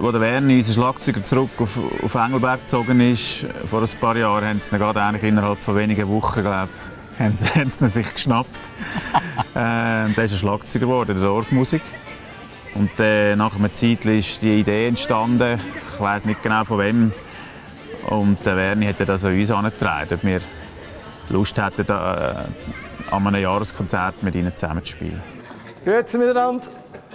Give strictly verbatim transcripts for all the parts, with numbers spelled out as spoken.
wo der Werni, unser Schlagzeuger, zurück auf, auf Engelberg gezogen ist, vor ein paar Jahren, haben sie ihn gerade eigentlich innerhalb von wenigen Wochen, glaube ich, haben sie, haben sie ihn sich geschnappt. äh, und er ist ein Schlagzeuger geworden, der Dorfmusik. Und äh, nach einer Zeit ist die Idee entstanden, ich weiss nicht genau von wem. Und der Werni hat das an uns herangetragen, ob wir Lust hätten, da, äh, an einem Jahreskonzert mit ihnen zusammen zu spielen. Grüezi miteinander.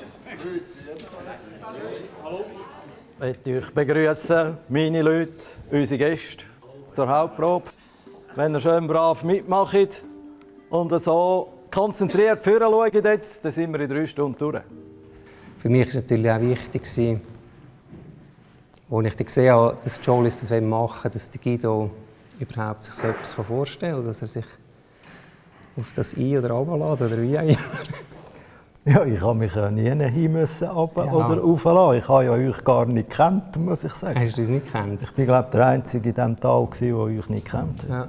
Ich möchte euch begrüßen, meine Leute, unsere Gäste zur Hauptprobe. Wenn ihr schön brav mitmacht und so konzentriert vorne schaut, jetzt, dann sind wir in drei Stunden durch. Für mich war es natürlich auch wichtig, als ich gesehen habe, dass Jolis das machen will, dass Guido überhaupt sich so etwas vorstellen kann, dass er sich auf das ein- oder runterlässt oder wie auch immer. Ja, ich habe mich ja nie hin müssen runter Ja. oder rauflassen. Ich habe ja euch gar nicht gekannt, muss ich sagen. Hast du uns nicht gekannt? Ich bin, glaube ich, der Einzige in diesem Tal, der euch nicht kennt. Ja.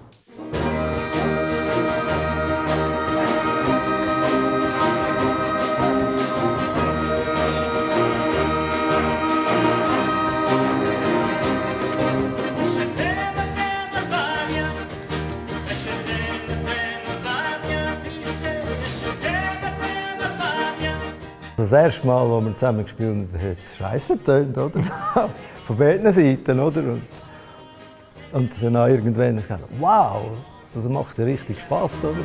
Das erste Mal, als wir zusammen gespielt haben, hat es scheiße getönt, oder? Von beiden Seiten, oder? Und, und dann irgendwann habe ich gedacht, wow, das macht ja richtig Spass, oder?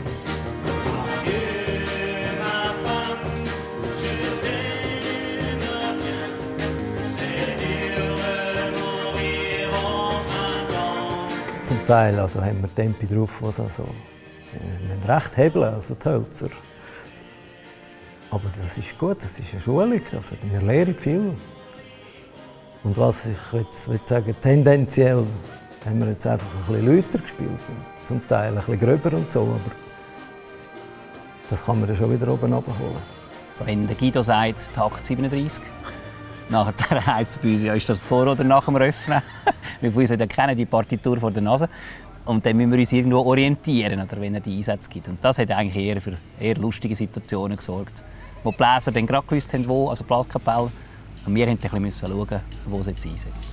Zum Teil also haben wir Tempi drauf, was also, wir müssen recht hebeln, also die Hölzer. Aber das ist gut, das ist eine Schulung, also wir lernen viel. Und was ich jetzt will sagen, tendenziell haben wir jetzt einfach ein bisschen lauter gespielt, zum Teil ein bisschen gröber und so, aber das kann man dann schon wieder oben abholen. Wenn der Guido sagt, Takt siebenunddreißig, nachher heisst es bei uns, ja, ist das vor oder nach dem Öffnen? Wir von uns ja kennen die Partitur vor der Nase. Und dann müssen wir uns irgendwo orientieren, oder, wenn er die Einsätze gibt. Und das hat eigentlich eher für eher lustige Situationen gesorgt, wo die Bläser dann gerade gewusst haben, wo, also Blaskapelle. Und wir mussten ein bisschen schauen, wo sie jetzt einsetzen.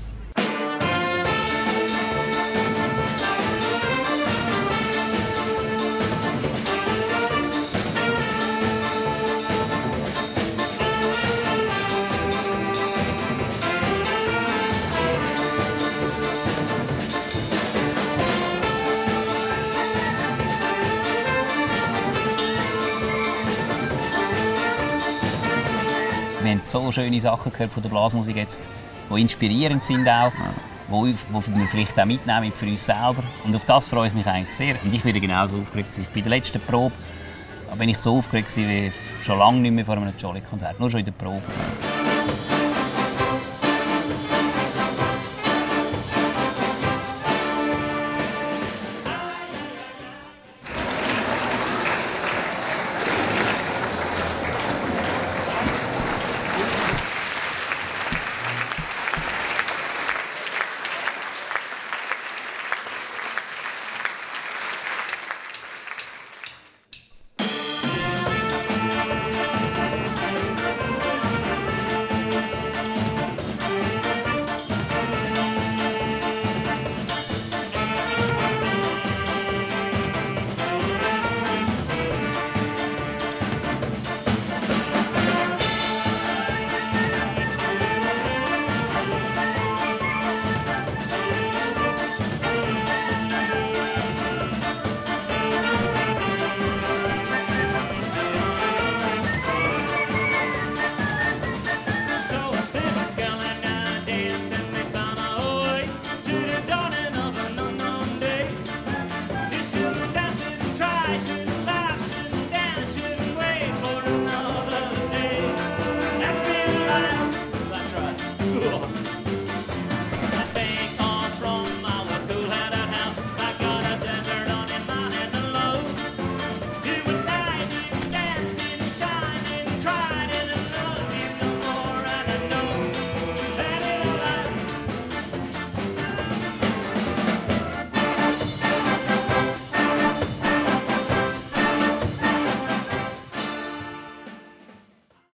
Wir haben so schöne Sachen gehört von der Blasmusik jetzt, die inspirierend sind auch, die wir vielleicht auch mitnehmen für uns selber. Und auf das freue ich mich eigentlich sehr. Und ich werde genauso aufgeregt sein. Bei der letzten Probe bin ich so aufgeregt wie schon lange nicht mehr vor einem Jolly-Konzert, nur schon in der Probe.